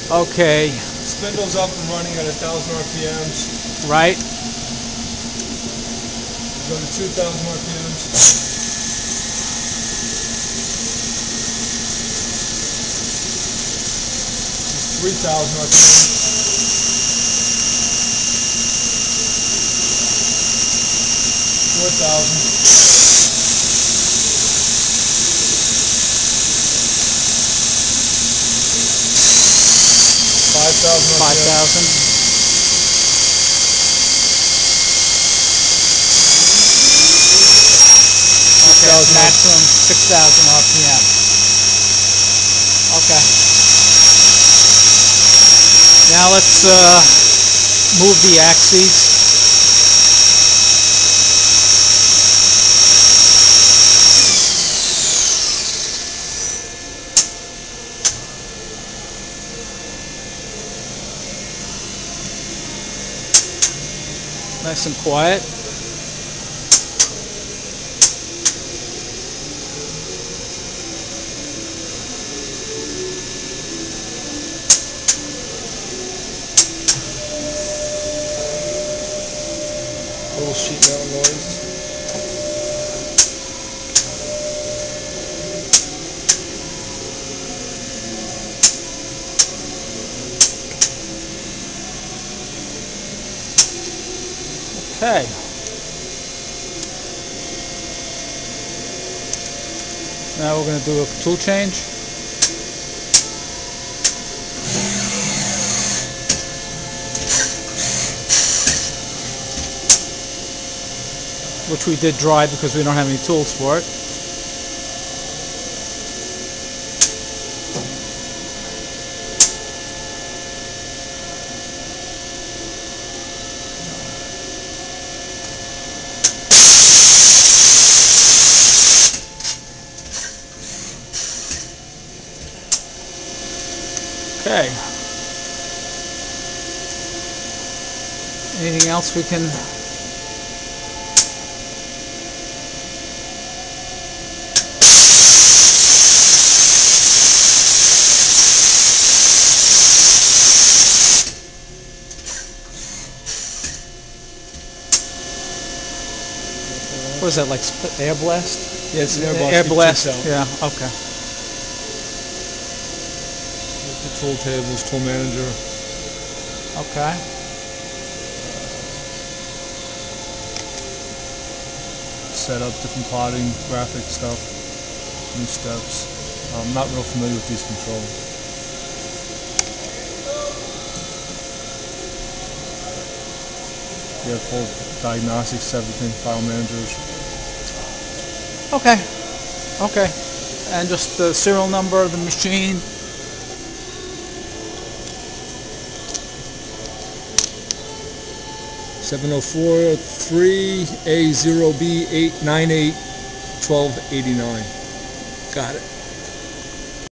Okay, Spindle's up and running at 1,000 RPMs. right? Go to 2,000 RPMs. 3,000 RPMs. 4,000. 5,000 5,000. Okay, maximum 6,000 RPM. Okay. Now let's move the axes. Nice and quiet. Little sheet metal noise. Okay. Now we're going to do a tool change. Which we did dry because we don't have any tools for it. Okay. Anything else we can? What is that, like air blast? Yeah, it's an air blast. Air blast. Yeah. Okay. The tool tables, tool manager. Okay. Set up different plotting, graphic stuff, new steps. I'm not real familiar with these controls. Yeah, full diagnostics, everything, file managers. Okay. Okay. And just the serial number of the machine. (704-3A0B898-1289). Got it.